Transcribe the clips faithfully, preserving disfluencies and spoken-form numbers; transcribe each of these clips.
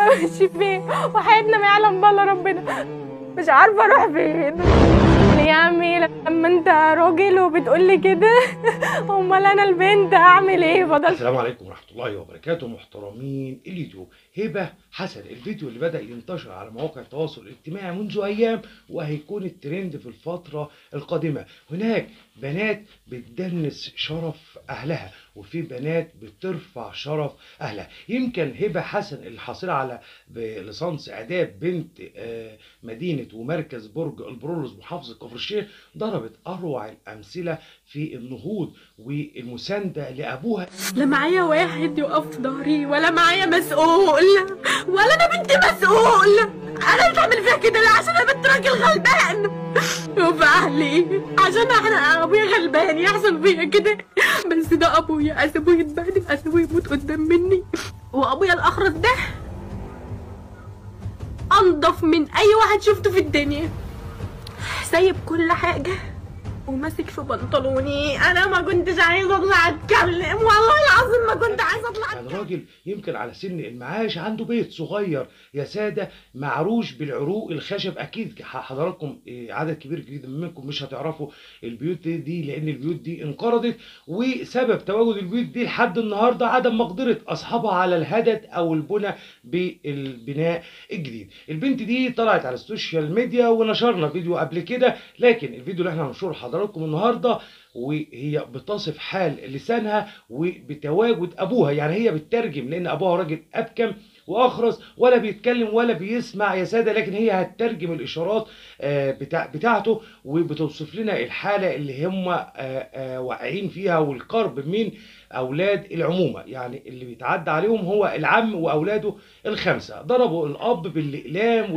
امشي فين، وحياتنا ما يعلم بالله ربنا، مش عارفه اروح فين. يا عمي لما انت راجل وبتقولي كده امال انا البنت اعمل ايه؟ فضل. السلام عليكم ورحمه الله وبركاته محترمين اليوتيوب. هبه حسن، الفيديو اللي بدا ينتشر على مواقع التواصل الاجتماعي منذ ايام وهيكون الترند في الفتره القادمه. هناك بنات بتدنس شرف اهلها وفي بنات بترفع شرف اهلها. يمكن هبه حسن اللي حاصله على ليسانس اداب بنت مدينه ومركز برج البرولوس محافظه كفر الشيخ ضربت اروع الامثله في النهوض والمسانده لابوها. لا معايا واحد يقف في ظهري ولا معايا مسؤول ولا انا بنت مسؤول. انا اللي بعمل فيها كده ليه؟ عشان انا بنت راجل غلبان وفي اهلي، عشان احنا ابويا غلبان يحصل فيا كده. بس ده ابويا، اسيبه يتبهدل، اسيبه يموت قدام مني. وابويا الاخرس ده انضف من اي واحد شفته في الدنيا، سايب كل حاجه وماسك في بنطلوني. انا ما كنتش عايزه اطلع اتكلم، والله العظيم ما كنت عايزه اطلع اتكلم. يعني راجل يمكن على سن المعاش عنده بيت صغير يا ساده معروش بالعروق الخشب. اكيد حضراتكم عدد كبير جدا منكم مش هتعرفوا البيوت دي لان البيوت دي انقرضت، وسبب تواجد البيوت دي لحد النهارده عدم مقدره اصحابها على الهدد او البنى بالبناء الجديد. البنت دي طلعت على السوشيال ميديا ونشرنا فيديو قبل كده، لكن الفيديو اللي احنا هنشره لحضراتكم النهارده وهي بتصف حال لسانها وبتواجد ابوها. يعني هي بتترجم لان ابوها راجل ابكم واخرس ولا بيتكلم ولا بيسمع يا ساده، لكن هي هتترجم الاشارات بتاع بتاعته وبتوصف لنا الحاله اللي هم واقعين فيها والقرب من اولاد العمومه. يعني اللي بيتعدى عليهم هو العم واولاده الخمسه. ضربوا الاب بالاقلام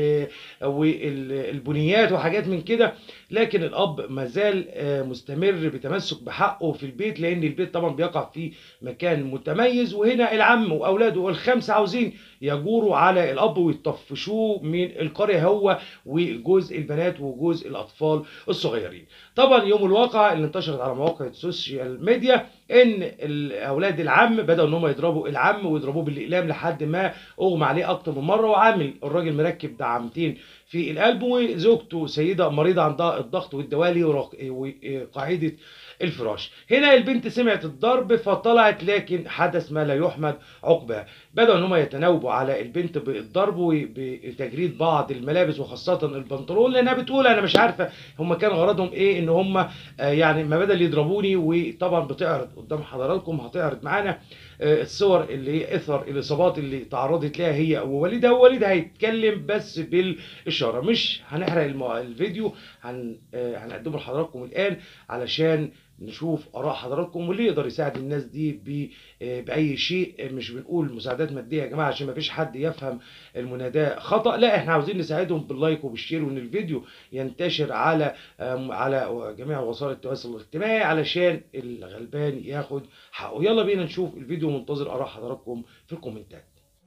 والبنيات وحاجات من كده، لكن الاب مازال مستمر بتمسك بحقه في البيت لان البيت طبعا بيقع في مكان متميز. وهنا العم واولاده الخمسه عاوزين يجوروا على الاب ويطفشوه من القريه هو وجوز البنات وجوز الاطفال الصغيرين. طبعا يوم الواقع اللي انتشرت على مواقع السوشيال ميديا ان اولاد العم بداوا ان هم يضربوا العم ويضربوه بالاقلام لحد ما اغمى عليه اكتر من مره، وعامل الراجل مركب دعامتين في القلب، وزوجته سيده مريضه عندها الضغط والدوالي وقاعده الفراش. هنا البنت سمعت الضرب فطلعت، لكن حدث ما لا يحمد عقباه. بدأوا ان هم يتناوبوا على البنت بالضرب وبتجريد بعض الملابس وخاصة البنطلون، لانها بتقول انا مش عارفة هم كان غرضهم ايه ان هم يعني ما بدل يضربوني. وطبعا بتعرض قدام حضراتكم، هتعرض معانا الصور اللي هي اثر الاصابات اللي تعرضت لها هي ووالدها، ووالدها هيتكلم بس بالاشاره. مش هنحرق الفيديو، هن هنقدمه لحضراتكم الان علشان نشوف اراء حضراتكم واللي يقدر يساعد الناس دي باي شيء. مش بنقول مساعدات ماديه يا جماعه عشان ما فيش حد يفهم المناداه خطا، لا احنا عاوزين نساعدهم باللايك وبالشير وان الفيديو ينتشر على على جميع وسائل التواصل الاجتماعي علشان الغلبان ياخد حقه. يلا بينا نشوف الفيديو، منتظر اراء حضراتكم في الكومنتات.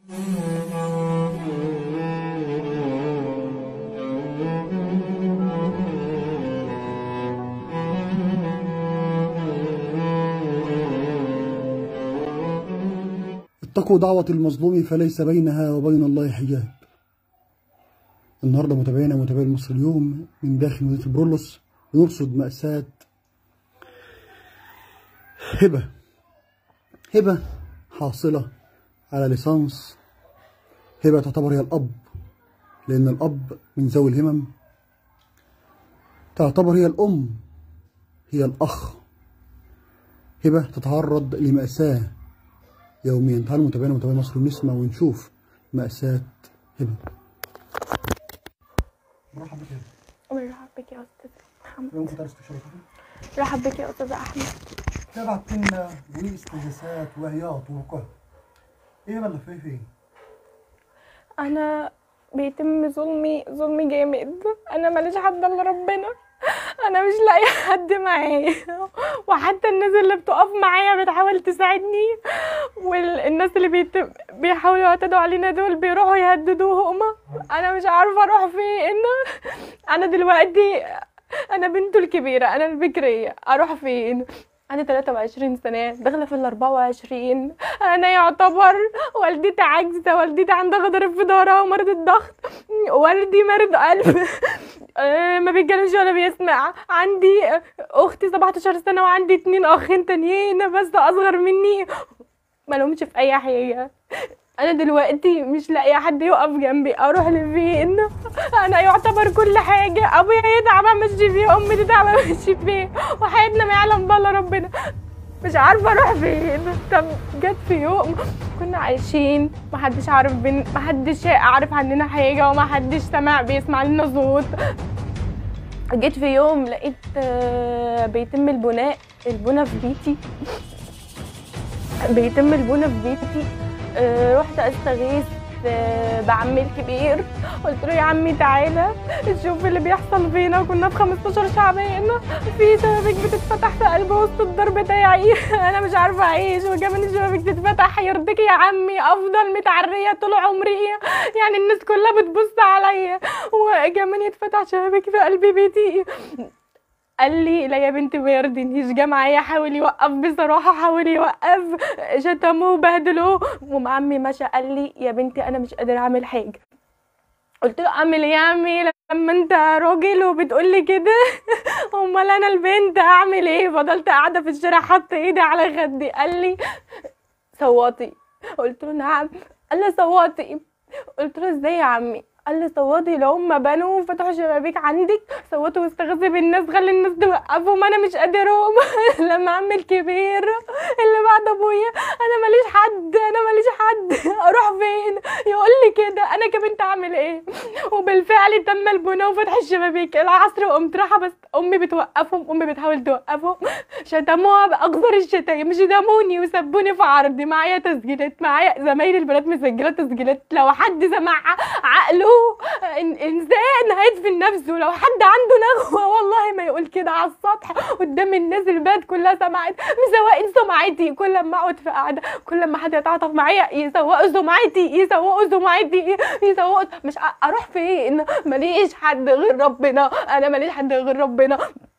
اتقوا دعوة المظلوم فليس بينها وبين الله حجاب. النهارده متابعينا متابعي مصر اليوم من داخل مدينة البرولوس بنرصد مأساة هبة. هبة حاصلة على ليسانس. هبة تعتبر هي الأب لأن الأب من ذوي الهمم. تعتبر هي الأم، هي الأخ. هبة تتعرض لمأساة يوميا. تعالوا متابعينا متابعي مصر ونسمع ونشوف مأساة هبة. مرحبا بك يا هبة. مرحبا بك يا استاذ محمد. ممكن تعرف تشرفي؟ مرحبا بك يا استاذ احمد. تابعت لنا واستغاثات وعياط ووقوع. ايه بلغ في فين؟ انا بيتم ظلمي ظلمي جامد. انا ماليش حد الا ربنا، انا مش لاقي حد معايا، وحتى الناس اللي بتقف معايا بتحاول تساعدني، والناس اللي بيت... بيحاولوا يعتدوا علينا دول بيروحوا يهددوهم. انا مش عارفه اروح فين. انا دلوقتي انا بنته الكبيره، انا البكريه، اروح فين؟ انا ثلاثة وعشرين سنه داخله في ال أربعة وعشرين. انا يعتبر والدتي عاجزه، والدتي عندها غضاريف في ظهرها ومرض الضغط، والدي مريض قلب ما بيتكلمش ولا بيسمع. عندي اختي سبعتاشر سنه وعندي اتنين اخين تانيين بس اصغر مني ما لهمش في اي حاجه. انا دلوقتي مش لاقيه حد يقف جنبي، اروح لفين؟ انا يعتبر كل حاجه، ابويا يتعب امشي فيه، امي تتعب امشي فيه، وحياتنا ما يعلم بالله ربنا. مش عارفه اروح فين. طب جت في يوم كنا عايشين محدش عارف بين محدش عارف عننا حاجه ومحدش سمع بيسمع لنا صوت. جيت في يوم لقيت بيتم البناء البنا في بيتي بيتم البنا في بيتي أه رحت استغيث أه بعمي الكبير، قلت له يا عمي تعالى شوف اللي بيحصل فينا. كنا في خمستاشر شعبان، في شبابيك بتتفتح في قلب وسط الدار بتاعي، انا مش عارفه اعيش وكمان الشبابيك تتفتح. يرضيك يا عمي افضل متعريه طول عمري؟ يعني الناس كلها بتبص عليا وكمان يتفتح شبابيك في قلب بيتي. قال لي لا يا بنتي ما يرضينيش، جه معايا حاول يوقف، بصراحه حاول يوقف، شتموه وبهدلوه وعمي مشى. قال لي يا بنتي انا مش قادر اعمل حاجه. قلت له اعمل ايه يا عمي لما انت راجل وبتقول لي كده؟ امال انا البنت اعمل ايه؟ فضلت قاعده في الشارع حاطه ايدي على خدي. قال لي صوتي. قلت له نعم. قال لي صوتي. قلت له ازاي يا عمي؟ قال لي صوتي لو هم بنوا وفتحوا شبابيك عندك صوتوا واستغاثي بالناس، خلي الناس توقفهم، انا مش قادرهم. لما عمي الكبير اللي بعد ابويا انا ماليش حد انا ماليش حد اروح فين؟ يقول لي كده انا كبنت اعمل ايه؟ وبالفعل تم البناء وفتح الشبابيك. العصر وقمت رايحه بس امي بتوقفهم، امي بتحاول توقفهم، شتموها باقذر الشتايم، شتموني وسبوني في عرضي. معايا تسجيلات، معايا زمايلي البنات مسجله تسجيلات، لو حد سمعها عقله انسان هيدفن نفسه. لو حد عنده نغوه والله ما يقول كده على السطح قدام الناس، البلد كلها سمعت، مسوقين سمعتي. كل ما اقعد في قعده كل ما حد يتعاطف معايا يسوقوا سمعتي يسوقوا سمعتي يسوقوا. مش اروح فين؟ ماليش حد غير ربنا، انا ماليش حد غير ربنا.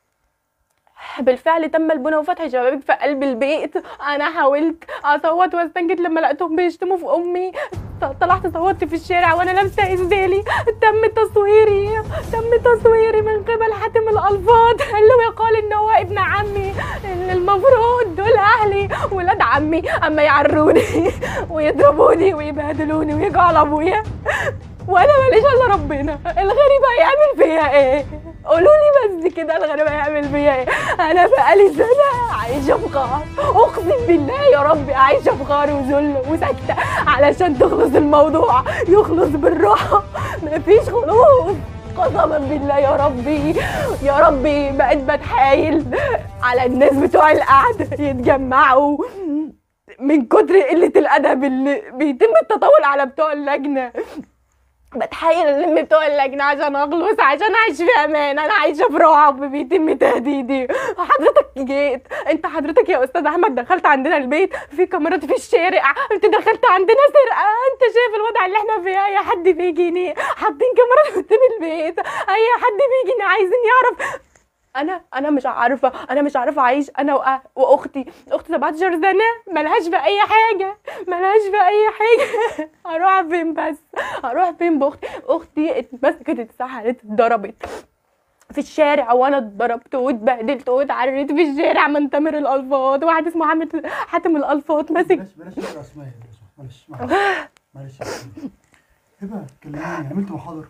بالفعل تم البناء وفتح شبابيك في قلب البيت. انا حاولت اصوت واستنجد لما لقيتهم بيشتموا في امي، طلعت صوتت في الشارع وانا لابسه ازدالي. تم تصويري تم تصويري من قبل حاتم الالفاظ اللي يقال ان هو ابن عمي، ان المفروض دول اهلي ولاد عمي، اما يعروني ويضربوني ويبهدلوني ويجوا على ابويا وانا ماليش الا ربنا. الغريب هيعمل فيا ايه؟ قولوا لي بس كده، الغريب هيعمل فيا ايه؟ انا بقالي سنه عايشه في غار، اقسم بالله يا ربي عايشه في غار وذل وساكته علشان تخلص الموضوع، يخلص بالراحه، مفيش خلوص قسما بالله يا ربي يا ربي. بقيت بتحايل على الناس بتوع القعده يتجمعوا من كتر قله الادب اللي بيتم التطاول على بتوع اللجنه. بتحايل الم بتوع اللجنه عشان اخلص، عشان اعيش في امان. انا عايشه في رعب، بيتم تهديدي. حضرتك جيت انت حضرتك يا استاذ احمد دخلت عندنا البيت في كاميرات في الشارع، انت دخلت عندنا سرقه، انت شايف الوضع اللي احنا فيه. اي حد بيجيني حاطين كاميرات قدام البيت، اي حد بيجيني عايزين يعرف. انا انا مش عارفه انا مش عارفه اعيش انا واختي. اختي سبعتاشر سنه ملهاش في اي حاجه ملهاش في اي حاجه. اروح فين بس؟ اروح فين باختي؟ اختي اتمسكت اتسحلت اتضربت في الشارع، وانا اتضربت واتبهدلت واتعريت في الشارع من تامر الالفاظ. واحد اسمه حامد حاتم الالفاظ ماسك. بلاش بلاش اسماء، معلش معلش معلش. هبه كلميني، عملت محاضر؟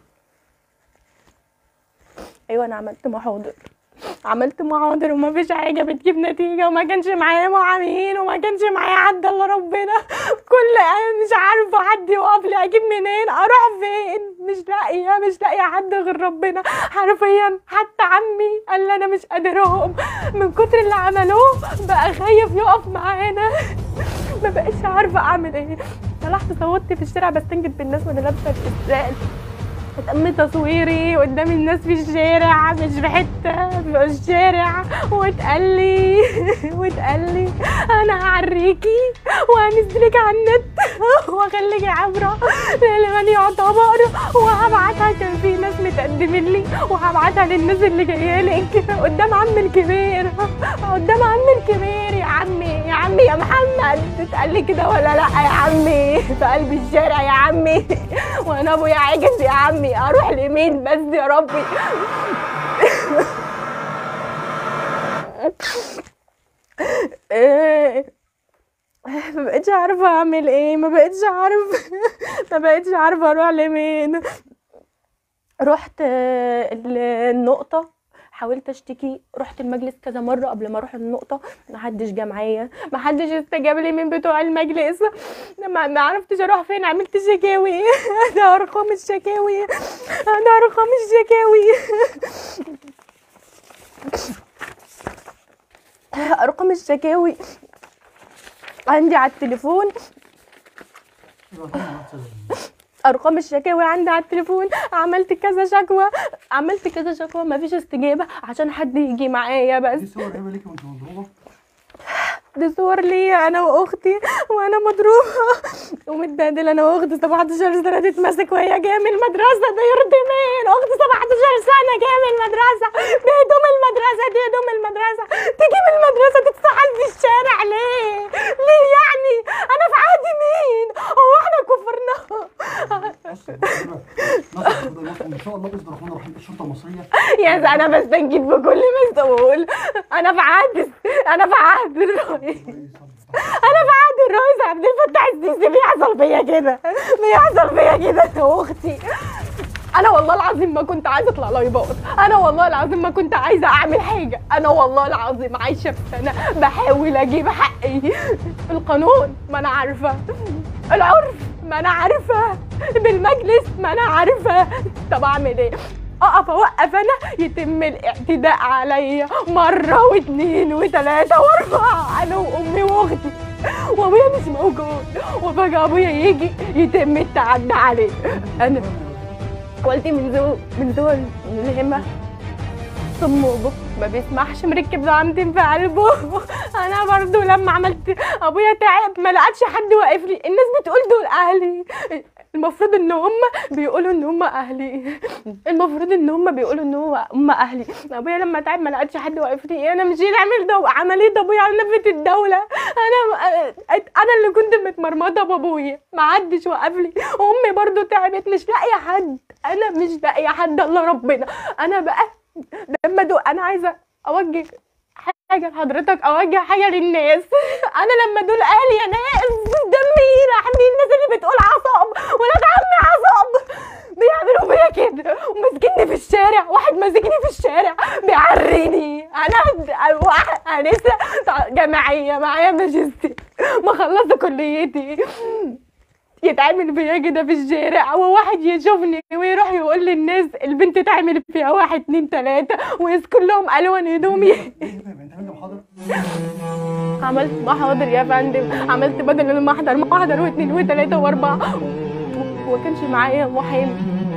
ايوه انا عملت محاضر عملت محاضر وما فيش حاجه بتجيب نتيجه، وما كانش معايا معاملين وما كانش معايا حد الا ربنا. كل انا مش عارفه حد يقف لي، اجيب منين؟ اروح فين؟ مش لاقيه مش لاقيه حد غير ربنا حرفيا. حتى عمي قال لي انا مش قادرهم من كتر اللي عملوه، بقى خايف يقف معانا. ما بقتش عارفه اعمل ايه. طلعت صوتت في الشارع بستنجد بالناس وانا لابسه الازاز. تم تصويري قدام الناس في الشارع، مش في حته في الشارع، واتقال لي واتقال لي انا هعريكي وهنزلك على النت واخليكي عبره للي ما يعني يعتبر، وهبعتها. كان في ناس متقدمين لي وهبعتها للناس اللي جايه لي قدام عم الكبير، قدام عم الكبير. يا عمي يا عمي يا محمد، تتقال لي كده ولا لا يا عمي؟ في قلب الشارع يا عمي، وانا ابويا عاجز يا عمي، اروح لمين بس يا ربي؟ ما بقتش عارفه اعمل ايه، ما بقتش عارفه ما بقتش عارفه اروح لمين. رحت النقطه، حاولت اشتكي، رحت المجلس كذا مره قبل ما اروح النقطه، ما حدش جه معايا، ما حدش استجاب لي من بتوع المجلس. ما, ما عرفتش اروح فين، عملت شكاوي. ده ارقام الشكاوي، ده ارقام الشكاوي، ارقام الشكاوي عندي على التليفون. ارقام الشكاوي عندي على التليفون. عملت كذا شكوى، عملت كذا شكوى، مفيش استجابه عشان حد يجي معايا. بس دي صور ايه ليكي وانت مضروبه؟ دي صور ليا انا واختي وانا مضروبه ومتبهدله انا واختي. سبعتاشر سنه تتمسك وهي جايه من المدرسه، ده يرضي مين؟ اختي سبعتاشر سنه جايه من المدرسه بهدوم المدرسه، دي هدوم المدرسه، تيجي من المدرسه تتسحل في الشارع ليه؟ ليه يعني؟ انا في عهد مين؟ هو احنا كفرنا؟ ان شاء الله باذن الرحمن الرحيم الشرطه المصريه. يا انا بستنجد بكل مسؤول، انا في عهد، انا في عهد الرئيس، انا في عهد الرئيس عبد الفتاح السيسي. بيحصل فيا كده، بيحصل فيا كده يا اختي. انا والله العظيم ما كنت عايزه اطلع لايفات، انا والله العظيم ما كنت عايزه اعمل حاجه، انا والله العظيم عايشه في سنه بحاول اجيب حقي. القانون ما انا عارفه، العرف ما انا عارفه، بالمجلس ما انا عارفه. طب اعمل ايه؟ اقف اوقف انا؟ يتم الاعتداء عليا مره واثنين وثلاثه واربعه، انا وامي واختي، وابويا مش موجود، وفجاه ابويا يجي يتم التعدي عليه. انا والدي من ذو من ذو الهمه، صم وبكم ما بيسمعش، مركب زعامتين في قلبه. انا برضو لما عملت ابويا تعب ما لقتش حد واقف لي. الناس بتقول دول اهلي، المفروض ان هم بيقولوا ان هم اهلي، المفروض ان هم بيقولوا ان هو هم اهلي. ابويا لما تعب ما لقتش حد واقف لي، انا مشيت اعمل دو عمليه ابويا على نفه الدوله. انا انا اللي كنت متمرمطه بابويا، ما حدش وقف لي. امي برضو تعبت، مش لاقيه حد، انا مش لاقيه حد الا ربنا. انا بقى لما دو انا عايزه اوجه حاجه لحضرتك، اوجه حاجه للناس. انا لما دول اهلي يا ناس دمي يرحمني، الناس اللي بتقول عصاب، ولاد عمي عصاب، بيعملوا فيا كده وماسكيني في الشارع. واحد ماسكني في الشارع بيعريني، انا انا لسه جامعيه معايا ماجستير، ما خلصت كليتي، يتعمل فيها كده في الشارع، وواحد يشوفني ويروح يقول للناس البنت تعمل فيها واحد اتنين تلاته ويذكر لهم الوان هدومي. عملت محاضر يا فندم، عملت بدل المحضر محضر واثنين وثلاثه واربعه، وما كانش معايا محامي.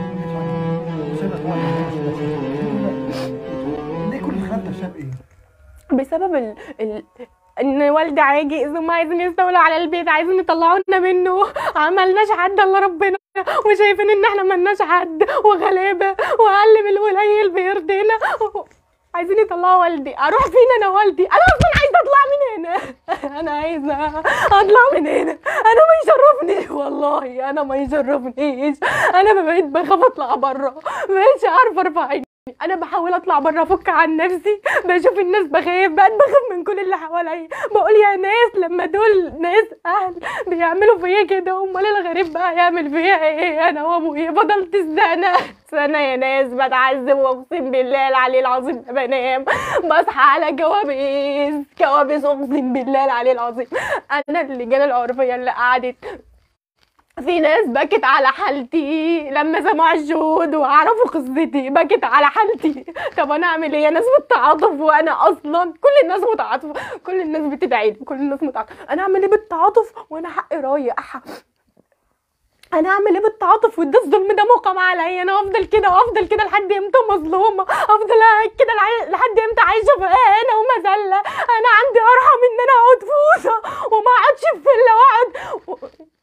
ليه كل الخلافه بسبب ايه؟ بسبب ال ال ان والدي عاجز وهم عايزين يستولوا على البيت، عايزين يطلعونا منه. عملناش حد الا ربنا، وشايفين ان احنا ملناش حد وغلابه واقل من القليل بيرضينا. عايزين يطلعوا والدي. اروح فين انا والدي؟ انا اصلا عايزه اطلع من هنا، انا عايزه اطلع من هنا، انا ما يشرفنيش والله، انا ما يشرفنيش. انا بقيت بخاف اطلع بره، ما بقتش عارفه ارفع عيني. انا بحاول اطلع بره افك عن نفسي، بشوف الناس بخاف، بقيت بخاف من كل اللي حواليا. بقول يا ناس لما دول ناس اهل بيعملوا فيا كده، امال الغريب بقى يعمل فيا ايه؟ انا وابويا فضلت سنه سنه يا ناس بتعذب، واقسم بالله العلي العظيم بنام بصحى على كوابيس كوابيس، اقسم بالله العلي العظيم. انا اللجان العرفيه اللي قعدت، في ناس بكت على حالتي لما سمعوا الشهود وعرفوا قصتي، بكت على حالتي. طب انا اعمل ايه؟ ناس بالتعاطف، وانا اصلا كل الناس متعاطفه، كل الناس بتدعي لي، كل الناس متعاطفه. انا اعمل ايه بالتعاطف وانا حقي رايح؟ انا اعمل ايه بالتعاطف وده الظلم ده مقام عليا؟ انا افضل كده وافضل كده لحد امتى مظلومه؟ افضل كده لحد امتى عايشه في اهانه ومذله؟ انا عندي ارحم ان انا اقعد فوطه وما اقعدش في فيلا واقعد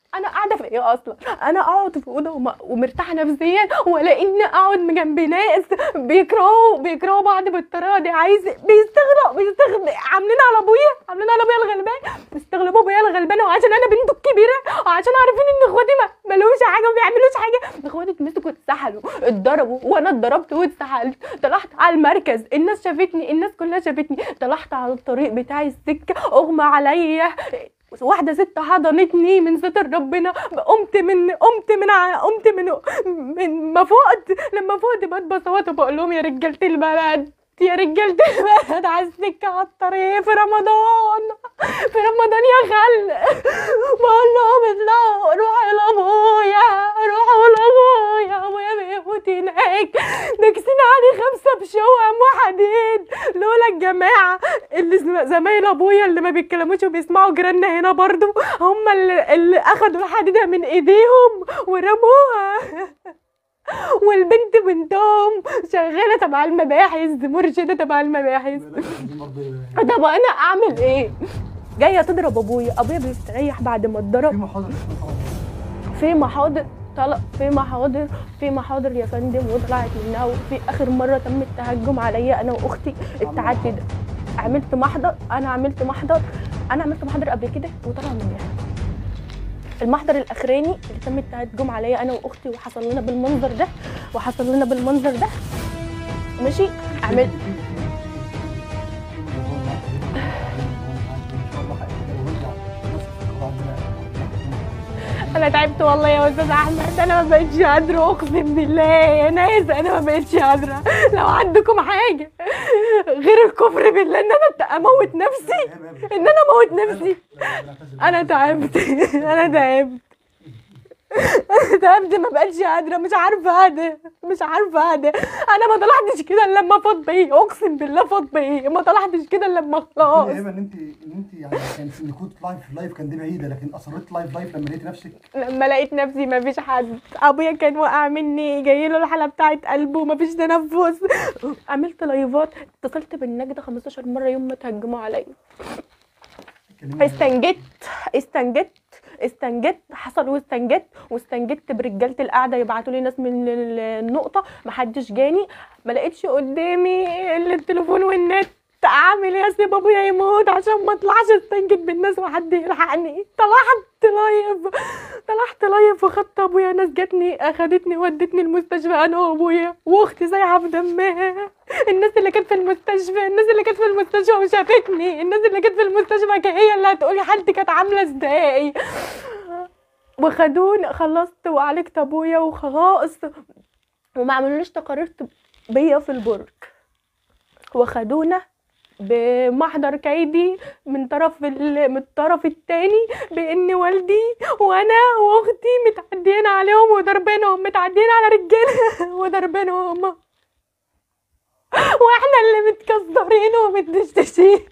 انا قاعده في ايه اصلا؟ انا اقعد في اوضه وم... ومرتاحه نفسيا، ولا اني اقعد جنب ناس بيكرهوا بيكرهوا بعض بالطريقه دي؟ عايز بيستغرب بيستغرب عاملين على ابويا عاملين على ابويا الغلبان، بيستغلبوا ابويا الغلبان، وعشان انا بنته الكبيره وعشان عارفين ان اخواتي ما مالهمش حاجه ما بيعملوش حاجه. اخواتي اتمسكوا اتسحلوا اتضربوا وانا اتضربت واتسحلت. طلعت على المركز الناس شافتني، الناس كلها شافتني. طلعت على الطريق بتاع السكه اغمى عليا، واحده ست حضنتني من ستر ربنا. قمت من قمت من ع... قمت من من ما فقت. لما فقت بقيت بصوت وبقول لهم يا رجاله البلد يا رجاله البلد على السكه على الطريق في رمضان في رمضان يا خل. بقول لهم اطلعوا روحوا لابويا روحوا لابويا ابويا بيموت هناك. داكسين علي خمسه بشوام وحديد. لولا الجماعه اللي زمايل ابويا اللي ما بيتكلموش وبيسمعوا جيراننا هنا برضو، هم اللي, اللي اخدوا الحديده من ايديهم ورموها. والبنت بنتهم شغاله تبع المباحث، مرشده تبع المباحث. طب انا اعمل ايه؟ جايه تضرب ابويا، ابويا بيستريح بعد ما اتضرب. في محاضر طلع في محاضر في محاضر يا فندم وطلعت منها. وفي اخر مره تم التهجم عليا انا واختي التعدي ده. عملت محضر انا عملت محضر انا عملت محضر قبل كده وطلع منها. المحضر الاخراني اللي تم التهجم عليا انا واختي وحصل لنا بالمنظر ده وحصل لنا بالمنظر ده ماشي. عملت انا تعبت والله يا استاذ احمد، انا ما بقتش قادره اقسم بالله يا ناس، انا ما بقتش قادره. لو عندكم حاجه غير الكفر بالله ان انا اموت نفسي ان انا اموت نفسي. انا تعبت انا تعبت تعبت ما بقتش قادره، مش عارفه اهدى مش عارفه اهدى. انا ما طلعتش كده الا لما فاض بيه، اقسم بالله فاض بيه، ما طلعتش كده الا لما خلاص. ان انت ان انت يعني كان ان كنت لايف لايف كان دي بعيده، لكن اصريت لايف لايف لما لقيت نفسك. لما لقيت نفسي ما فيش حد، ابويا كان واقع مني جاي له الحاله بتاعت قلبه ما فيش تنفس. عملت لايفات، اتصلت بالنجده خمستاشر مره يوم ما تهجموا عليا. استنجدت استنجدت استنجدت حصل واستنجدت واستنجدت برجاله القعده يبعتوا لي ناس من النقطه، ما حدش جاني. ما لقيتش قدامي الا التليفون والنت. اعمل ايه؟ اسيب ابويا يموت عشان ما اطلعش استنجد بالناس وحد يلحقني. طلعت لايف طلعت لايف وخدت ابويا. ناس جاتني اخدتني ودتني المستشفى انا وابويا واختي سايحه في دمها. الناس اللي كانت في المستشفى الناس اللي كانت في المستشفى وشافتني، الناس اللي كانت في المستشفى هي اللي هتقولي حالتي كانت عامله ازاي. وخدوني خلصت وعالجت ابويا وخلاص، وما عملوليش تقارير بيا في البرج. وخدونا بمحضر كيدي من طرف من الطرف التاني بان والدي وانا واختي متعدين عليهم وضربينهم، متعدين على رجاله وضربينهم، واحنا اللي متكسرين ومتدشدشين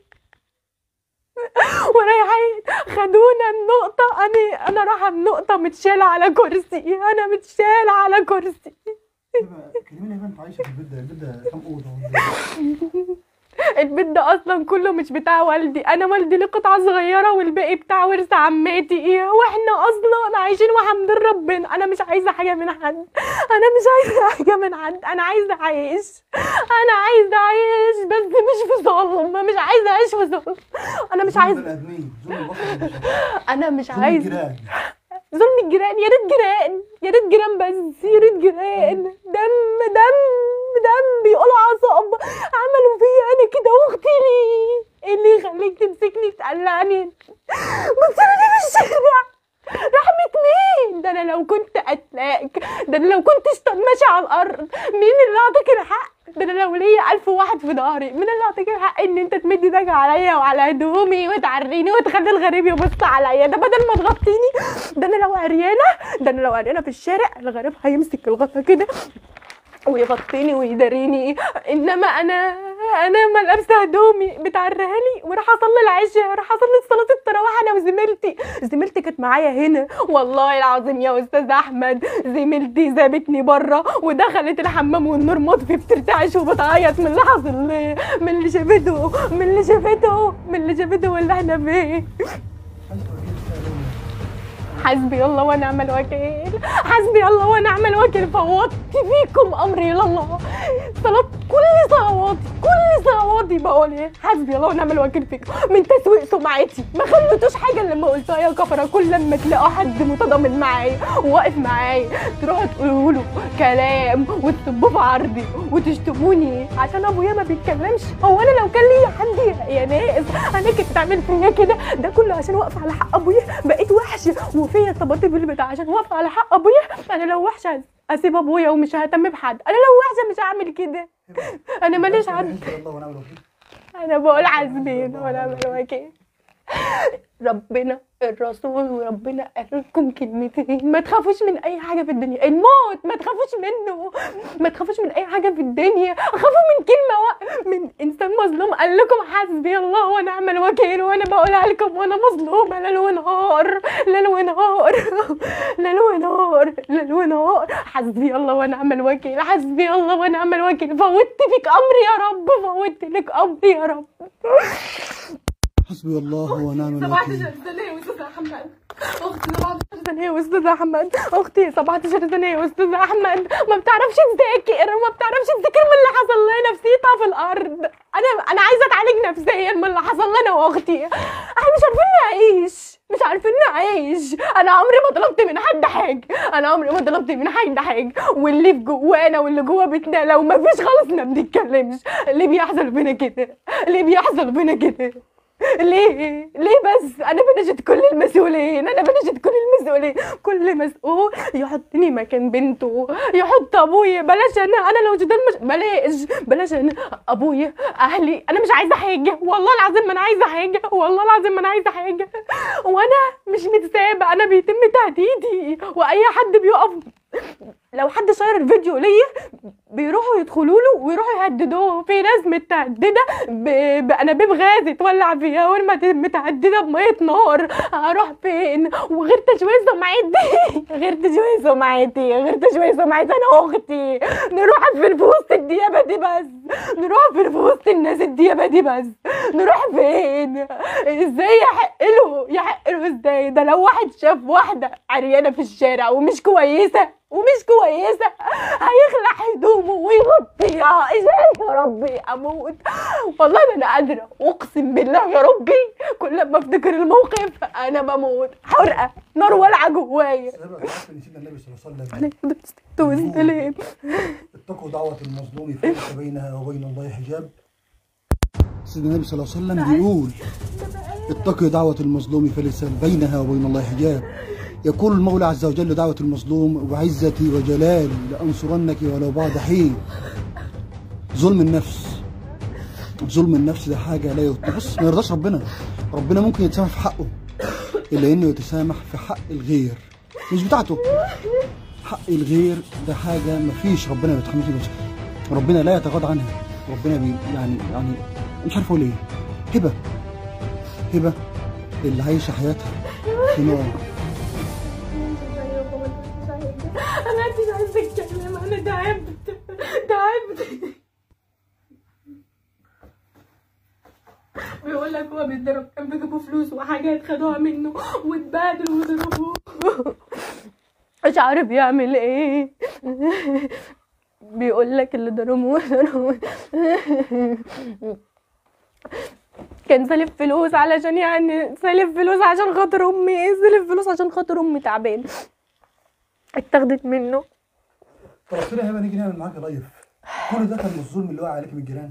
ورايحين. خدونا النقطه، انا انا رايحه النقطه متشاله على كرسي، انا متشاله على كرسي. كلميني يا بنت، عايشه في البيت ده؟ البيت ده كام اوضه؟ البيت ده اصلا كله مش بتاع والدي، انا والدي له قطعه صغيره والباقي بتاع ورث عماتي، واحنا اصلا عايشين وحمد ربنا. انا مش عايزه حاجه من حد، انا مش عايزه حاجه من حد، انا عايزه اعيش انا عايزه اعيش بس مش في ظلم، مش عايزه اعيش في ظلم. انا مش عايزه انا مش عايزه ظلم الجيران. يا ريت جيران يا ريت جيران بس يا ريت جيران. دم دم دم بيقولوا عصب عملوا فيا انا كده واختي. ليه؟ ايه اللي يخليك تمسكني تقلعني وتسيبني في الشارع؟ رحمة مين؟ ده انا لو كنت قتلاك، ده انا لو كنت ماشي على الارض، مين اللي اعطاك الحق؟ ده انا لو ليا الف واحد في ظهري، مين اللي اعطاك الحق ان انت تمد ايدك عليا وعلى هدومي وتعريني وتخلي الغريب يبص عليا؟ ده بدل ما تغطيني، ده انا لو عريانه ده انا لو عريانه في الشارع الغريب هيمسك الغطا كده ويغطيني ويداريني، انما انا انا ما لابسه هدومي بتعريها لي وراح اصلي العشاء، راح اصلي صلاه التراويح انا وزميلتي. زميلتي كانت معايا هنا والله العظيم يا استاذ احمد، زميلتي سابتني بره ودخلت الحمام والنور مطفي بترتعش وبتعيط من اللي حصل، من اللي شافته من اللي شافته من اللي شافته واللي احنا فيه. حسبي الله ونعم الوكيل، حسبي الله ونعم الوكيل. فوضت فيكم امري الى الله، طلبت كل صلواتي كل صلواتي بقول ايه حسبي الله ونعم الوكيل فيكم. من تسويق سمعتي ما خليتوش حاجه اللي ما قلتها يا كفره. كل لما تلاقوا حد متضامن معايا وواقف معايا تروحوا تقولوا له كلام وتسبوه في عرضي وتشتموني عشان ابويا ما بيتكلمش. هو انا لو كان ليا حد يا ناس انا كنت تعمل فيا كده؟ ده كله عشان واقفه على حق ابويا. بقيت وحشه وفيا طبطب البتاع عشان واقفه على حق ابويا. انا لو وحشه اسيب ابويا ومش ههتم بحد. انا لو وحشه مش هعمل كده. انا ماليش عند. انا بقول حسبي ونعم الوكيل. ربنا الرسول وربنا قال لكم كلمتين، ما تخافوش من اي حاجه في الدنيا. الموت ما تخافوش منه، ما تخافوش من اي حاجه في الدنيا. خافوا من كلمه و... من انسان مظلوم قال لكم حسبي الله ونعم الوكيل. وانا بقولها لكم وانا مظلومه ليل ونهار ليل ونهار ليل ونهار ليل ونهار. حسبي الله ونعم الوكيل، حسبي الله ونعم الوكيل. فوتت فيك امري يا رب، فوتت لك امري يا رب. حسبي الله ونعم الوكيل. سبعتاشر سنة يا أستاذ أحمد. أختي سبعتاشر سنة يا أستاذ أحمد. أختي سبعتاشر سنة يا أستاذ أحمد. ما بتعرفش تذاكر، ما بتعرفش تذاكر من اللي حصل لها. نفسيتها في الأرض. أنا أنا عايزة أتعالج نفسيا من اللي حصل لنا وأختي. إحنا مش عارفين نعيش، مش عارفين نعيش. أنا عمري ما طلبت من حد حاجة، أنا عمري ما طلبت من حد حاجة. واللي في جوانا واللي جوا بيتنا لو ما فيش خالص ما بنتكلمش. ليه بيحصل فينا كده؟ ليه بيحصل فينا كده؟ ليه؟ ليه بس؟ أنا بناشد كل المسؤولين، أنا بناشد كل المسؤولين، كل مسؤول يحطني مكان بنته، يحط أبويا. بلاش أنا، أنا لو جدال مش بلاش بلاش أنا، أبويا، أهلي. أنا مش عايزة حاجة، والله العظيم ما أنا عايزة حاجة، والله العظيم ما أنا عايزة حاجة. وأنا مش متسابة، أنا بيتم تهديدي، وأي حد بيقف لو حد شير الفيديو ليا بيروحوا يدخلوا له ويروحوا يهددوه. في ناس متهدده بانابيب غاز تولع فيها، وانا متهدده بميه نار. هروح فين؟ وغير تشويه سمعتي غير تشويه سمعتي غير تشويه سمعتي انا واختي نروح في وسط الديابه دي بس، نروح في وسط الناس الديابه دي بس، نروح فين؟ ازاي يحق له يحق له ازاي؟ ده لو واحد شاف واحده عريانه في الشارع ومش كويسه ومش كويسه هيخلع هدومه ويغطيها. ازاي يا ربي اموت؟ والله ما انا قادره، اقسم بالله يا ربي كل ما افتكر الموقف انا بموت. حرقه نار والعه جوايا. سيدنا النبي صلى الله عليه وسلم اتقوا دعوه المظلوم فليس بينها وبين الله حجاب. سيدنا النبي صلى الله عليه وسلم بيقول اتقوا دعوه المظلوم فليس بينها وبين الله حجاب. يقول المولى عز وجل دعوة المظلوم وعزتي وجلالي لأنصرنك ولو بعد حين. ظلم النفس، ظلم النفس ده حاجة لا يت... بص ما يرضاش ربنا. ربنا ممكن يتسامح في حقه إلا إنه يتسامح في حق الغير مش بتاعته. حق الغير ده حاجة مفيش ربنا ما بيتحملش بس. ربنا لا يتغاضى عنها. ربنا بي يعني يعني مش عارف أقول إيه. هبة هبة اللي عايشة حياتها في نار. أنا مش عايزة أتكلم، أنا تعبت تعبت. بيقول لك هو بيتضرب، كان بيجيبوا فلوس وحاجات خدوها منه واتبهدل وضربوه. مش عارف يعمل إيه. بيقول لك اللي ضربوه ضربوه كان سالف فلوس علشان يعني سالف فلوس عشان خاطر أمي، سالف فلوس عشان خاطر أمي تعبان اتاخدت منه. طب قلت لها هبه نيجي نعمل معاك لايف. كل ده كان من الظلم اللي وقع عليك من الجيران.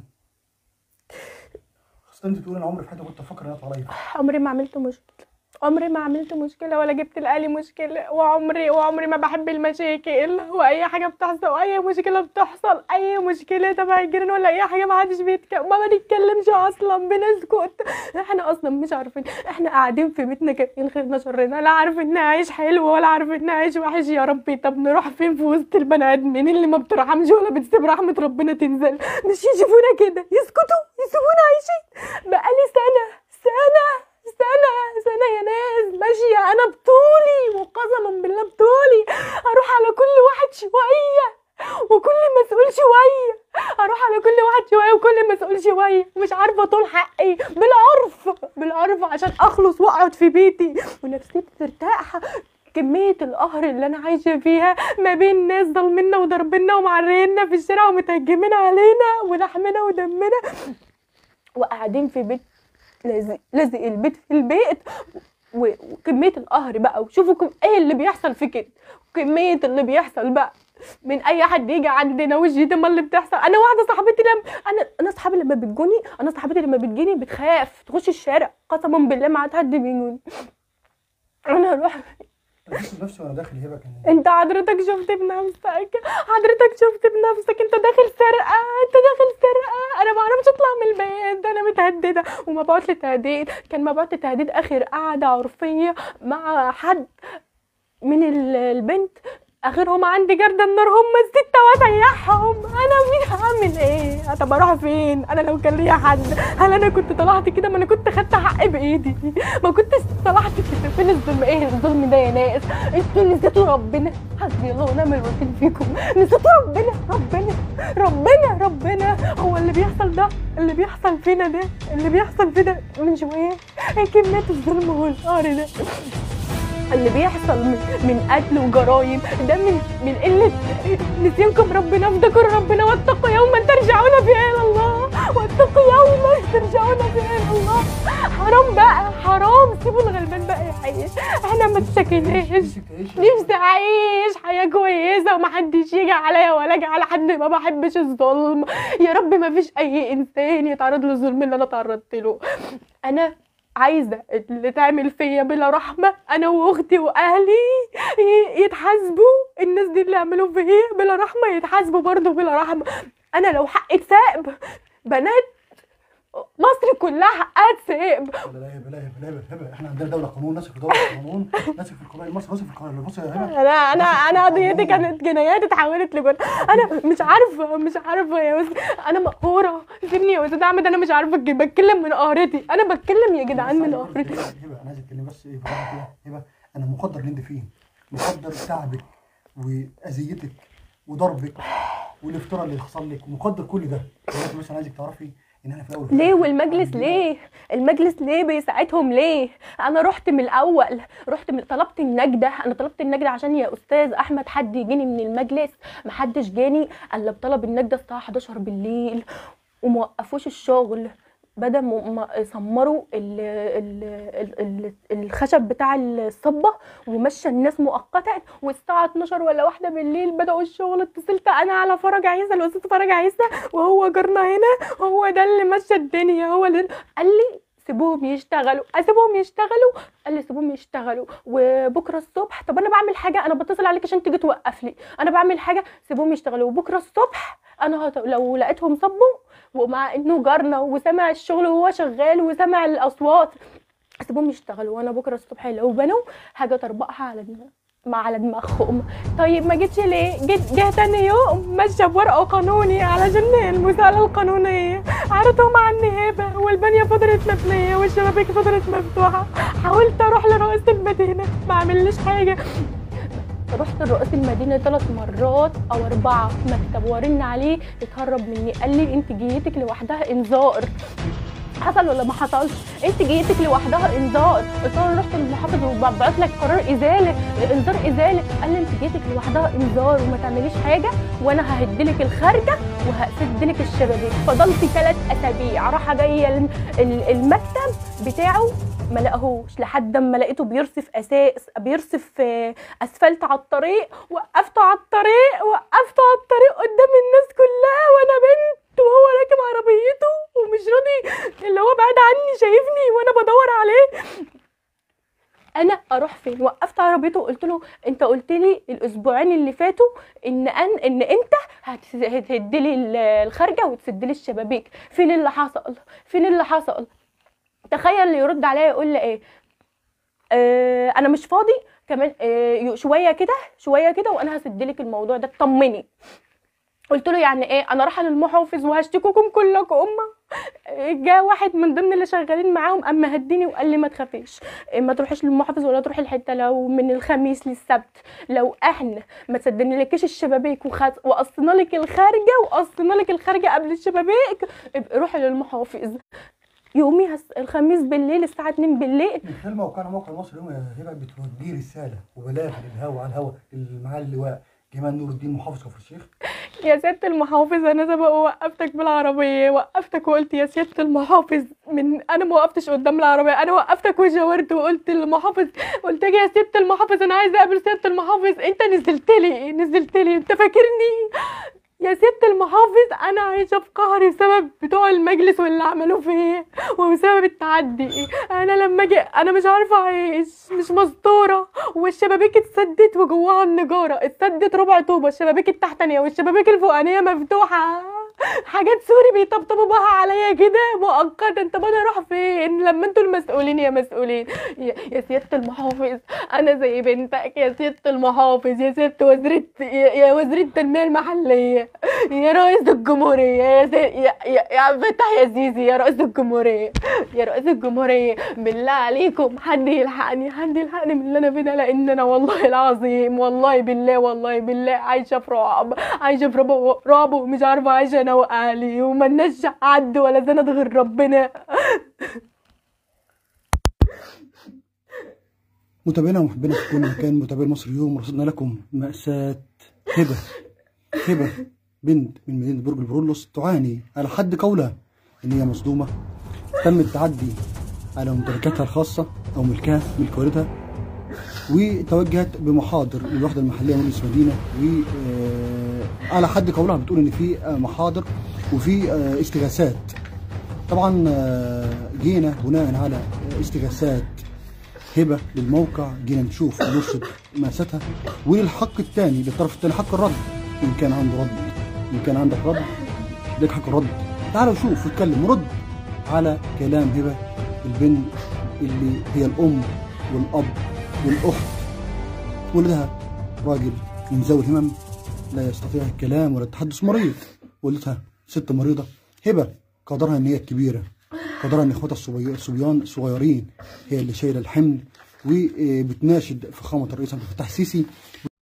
خاصة انت بتقول انا عمري في حياتي كنت افكر اني اطلع لايف. عمري ما عملت مشكلة، عمري ما عملت مشكلة ولا جبت لأهلي مشكلة، وعمري وعمري ما بحب المشاكل، وأي حاجة بتحصل وأي مشكلة بتحصل أي مشكلة تبع الجيران ولا أي حاجة ما حدش بيتكلم، ما بنتكلمش أصلا، بنسكت. إحنا أصلا مش عارفين، إحنا قاعدين في بيتنا كاتبين خيرنا شرنا، لا عارفين نعيش حلو ولا عارفين نعيش وحش. يا ربي طب نروح فين في وسط البني آدمين اللي ما بترحمش ولا بتسيب رحمة ربنا تنزل؟ مش يشوفونا كده يسكتوا يسيبونا عايشين؟ بقالي سنة سنة سنة سنة يا ناس ماشية أنا بطولي، وقسما بالله بطولي، أروح على كل واحد شوية وكل مسؤول شوية، أروح على كل واحد شوية وكل مسؤول شوية، ومش عارفة طول حقي بالعرف بالعرف عشان أخلص وأقعد في بيتي ونفسيتي ترتاح. كميه القهر اللي انا عايشه فيها ما بين ناس ظالميننا وضربنا ومعرينا في الشارع ومتهجمين علينا ولحمنا ودمنا، وقاعدين في بيت لازق لازق البيت في البيت، وكميه القهر بقى. وشوفوا ايه اللي بيحصل في كده، كميه اللي بيحصل بقى من اي حد يجي عندنا والشتيمه اللي بتحصل. انا واحده صاحبتي لما انا انا اصحابي لما بتجوني انا صاحبتي لما بتجيني بتخاف تخش الشارع، قسما بالله ما عاد حد بيجوني. انا اروح نفسي وانا داخل هبه كان انت حضرتك شفت بنفسك، حضرتك شفت بنفسك، انت داخل سرقه، انت داخل سرقه، انا ما اعرفش اطلع من البيت، انا متهدده. ومبعوت لي تهديد، كان مبعوت لي تهديد اخر قعده عرفيه مع حد من البنت، اخرهم عندي جرد النار هم الستة واسيحهم. انا مين هعمل ايه؟ طب اروح فين؟ انا لو كان ليا حد هل انا كنت طلعت كده؟ ما انا كنت خدت حقي بايدي، ما كنتش طلعت كده. فين الظلم؟ ايه الظلم ده يا ناس؟ انتوا نسيتوا ربنا، حسبي الله ونعم الوكيل فيكم، نسيتوا ربنا. ربنا ربنا ربنا هو اللي بيحصل ده، اللي بيحصل فينا ده، اللي بيحصل فينا من شويه، ايه كميه الظلم والقهر ده اللي بيحصل من, من قتل وجرايم ده، من من قله نسيانكم ربنا، افتكروا ربنا واتقوا يوما ترجعون فيه الى الله، واتقوا يوما ترجعون فيه الى الله. حرام بقى، حرام، سيبوا الغلبان بقى يعيش، احنا ما اتشكيناش. نفسي اعيش حياه كويسه ومحدش يجي عليا ولا اجي على حد، ما بحبش الظلم. يا رب ما فيش اي انسان يتعرض للظلم اللي انا تعرضت له. انا عايزه اللي تعمل فيا بلا رحمه انا واختي واهلي يتحاسبوا، الناس دي اللي عملوا فيا بلا رحمه يتحاسبوا برضه بلا رحمه. انا لو حقي اتساب بنات مصر كلها حقها اتساب. بلا بلا بلا بلا احنا عندنا دوله قانون، ناسك في دوله القانون، ناسك في القانون المصري، ناسك في القانون المصري يا هبه. انا انا انا قضيتي كانت جنايات اتحولت لجن. انا مش عارفه مش عارفه يا استاذ، انا مقهوره، سيبني يا استاذ احمد، انا مش عارفه بتكلم من قهرتي، انا بتكلم يا جدعان من قهرتي. هبه انا عايز اتكلم بس ايه بصراحه كده. هبه انا مقدر اللي انت فيه، مقدر تعبك واذيتك وضربك والافتراء اللي حصل لك، ومقدر كل ده، ولكن بس انا عايزك تعرفي ان احنا في الاول ليه؟ والمجلس ليه؟ المجلس ليه بيساعدهم ليه؟ انا رحت من الاول، رحت من طلبت النجده، انا طلبت النجده عشان يا استاذ احمد حد يجيني من المجلس، ما حدش جاني الا بطلب النجده الساعه حداشر بالليل، وما وقفوش الشغل، بدل ما سمروا ال ال ال ال الخشب بتاع الصبه ومشى الناس مؤقتا، والساعه اتناشر ولا واحدة بالليل بداوا الشغل. اتصلت انا على فرج عيسى، الاستاذ فرج عيسى، وهو جارنا هنا، هو ده اللي مشى الدنيا، هو اللي قال لي سيبوهم يشتغلوا، اسيبهم يشتغلوا، قال لي سيبوهم يشتغلوا وبكره الصبح. طب انا بعمل حاجه، انا بتصل عليك عشان تيجي توقف لي، انا بعمل حاجه، سيبوهم يشتغلوا وبكره الصبح انا هت... لو لقيتهم صبوا، ومع انه جارنا وسمع الشغل وهو شغال وسمع الاصوات، سيبوهم يشتغلوا، وانا بكره الصبح لو بنوا حاجه تربقها على دماغ ما على دماغهم. طيب ما جيتش ليه؟ جيت جه تاني يوم ماشيه بورقه قانوني علشان المساءله القانونيه، عرضهم عني هبه، والبنيه فضلت مبنيه والشبابيك فضلت مفتوحه. حاولت اروح لرئيس المدينه ما عملليش حاجه، رحت لرئيس المدينه ثلاث مرات او اربعه في مكتب ورن عليه اتهرب مني، قال لي انت جيتك لوحدها انذار. حصل ولا ما حصلش؟ انت جيتك لوحدها انذار. قلت له انا رحت للمحافظ وبعت لك قرار ازاله، انذار ازاله. قال لي انت جيتك لوحدها انذار وما تعمليش حاجه، وانا ههدلك الخارجه وهسدلك الشبابيك. فضلت ثلاث اسابيع رايحه جايه المكتب بتاعه ما لقاهوش، لحد اما لقيته بيرصف اساس بيرصف اسفلت على الطريق. وقفته على الطريق وقفته على الطريق قدام الناس كلها وانا بنت، وهو راكب عربيته ومش راضي، اللي هو بعد عني شايفني وانا بدور عليه. انا اروح فين؟ وقفت عربيته وقلت له انت قلت لي الاسبوعين اللي فاتوا ان ان, إن انت هتهدي لي الخارجه وتسد لي الشبابيك، فين اللي حصل؟ فين اللي حصل؟ تخيل اللي يرد عليا يقول لي ايه؟ آه انا مش فاضي كمان، آه شويه كده شويه كده وانا هسد لك الموضوع ده، اطمني. قلت له يعني ايه؟ انا رايحه للمحافظ وهشتكوكم كلكم. جاء واحد من ضمن اللي شغالين معاهم اما هديني وقال لي ما تخافيش، ما تروحيش للمحافظ ولا تروحي الحته، لو من الخميس للسبت لو احنا ما تسدنالكيش الشبابيك وقصينا لك الخارجه وقصينا لك الخارجه قبل الشبابيك ابقي روحي للمحافظ. يوميها الخميس بالليل الساعه اتنين بالليل. من خلال موقعنا موقع مصر اليوم يا هبه بتودي رساله وبلاغ للهوا على الهوا لمعالي اللواء جمال نور الدين محافظ كفر الشيخ. يا سيادة المحافظ أنا سبق ووقفتك بالعربية، وقفتك وقلت يا سيادة المحافظ، من أنا ما وقفتش قدام العربية، أنا وقفتك وشاورت وقلت للمحافظ، قلت لك يا سيادة المحافظ أنا عايزة أقابل سيادة المحافظ، أنت نزلت لي نزلت لي أنت فاكرني؟ يا سيادة المحافظ أنا عايشة في قهر بسبب بتوع المجلس واللي عملوه فيا وبسبب التعدي. أنا لما أجي أنا مش عارفة أعيش، مش مستورة، والشبابيك اتسدت وجواها النجارة، اتسدت ربع طوبة، الشبابيك التحتانية والشبابيك الفوقانية مفتوحة، حاجات سوري بيطبطبوا بها عليا كده مؤقتا. طب أنا أروح فين لما أنتوا المسؤولين يا مسؤولين؟ يا, يا سيادة المحافظ أنا زي بنتك يا سيادة المحافظ، يا سيادة وزيرة يا, يا وزيرة التنمية المحلية، يا رئيس الجمهورية، يا سي... يا يا, يا عبد الفتاح يا زيزي، يا رئيس الجمهورية، يا رئيس الجمهورية، بالله عليكم حد يلحقني، حد يلحقني من اللي أنا فيه ده، لأن أنا والله العظيم والله بالله والله بالله عايشة في رعب، عايشة في رعب رعب ومش عارفة عايشة أنا وأهلي وملناش حد ولا زند غير ربنا. متابعينا ومحبينا في كل مكان، متابعي مصر اليوم، رصدنا لكم مأساة هبة. هبة بنت من مدينة برج البرولوس تعاني على حد قولها إن هي مصدومة، تم التعدي على ممتلكاتها الخاصة أو ملكها ملك والدها، وتوجهت بمحاضر للوحدة المحلية من رئيس مدينة، وعلى حد قولها بتقول إن في محاضر وفي استغاثات. طبعا جينا بناء على استغاثات هبة للموقع، جينا نشوف ونرصد مأساتها، وللحق الثاني للطرف الثاني حق الرد، إن كان عنده رد، إن كان عندك رد لك حق الرد. تعالوا شوف واتكلم ورد على كلام هبة البنت اللي هي الأم والأب والأخت، ولدها راجل من ذوي الهمم لا يستطيع الكلام ولا التحدث، مريض، والدتها ست مريضة. هبة قدرها إن هي الكبيرة، قدرها إن إخواتها الصبيان الصغيرين هي اللي شايلة الحمل، وبتناشد فخامة الرئيس عبد الفتاح السيسي